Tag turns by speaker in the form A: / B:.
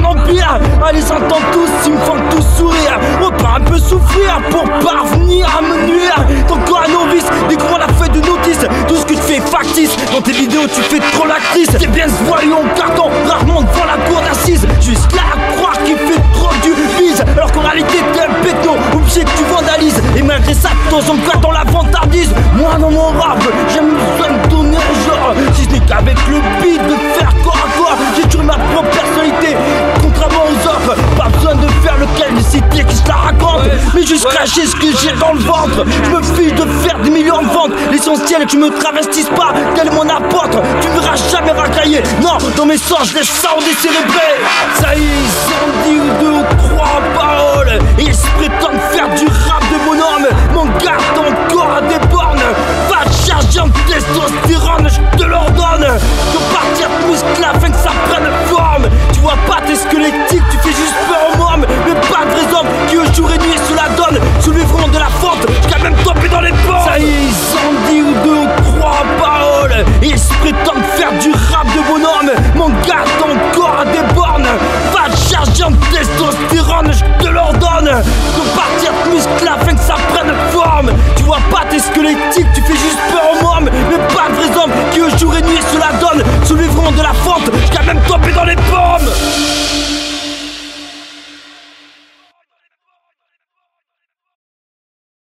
A: l'empire. Allez, s'entend tous, ils me font tous sourire. On part un peu souffrir pour parvenir à me nuire. Ton corps est novice, découvre la feuille de notice. Tout ce que tu fais est factice. Dans tes vidéos, tu fais trop l'actrice. T'es bien ce voyou en carton, rarement devant la cour d'assises. Juste là à croire qu'il fait trop du bise. Alors qu'en réalité, t'es un péto, obligé que tu vandalises. Et malgré ça, de temps en temps, dans la vantardise. Moi, dans mon rap, j'aime besoin de donner un genre. Si ce n'est qu'avec le beat de faire corps à corps. J'ai toujours ma propre personnalité, contrairement aux autres. Pas besoin de faire le callicité qui se la raconte, mais juste cracher ce que j'ai dans le ventre. Je me fiche de faire des millions de ventes. L'essentiel est que tu me travestisses pas tel mon apôtre. Tu me verras jamais racailler. Non, dans mes sangs, je laisse ça en décérébré. Ça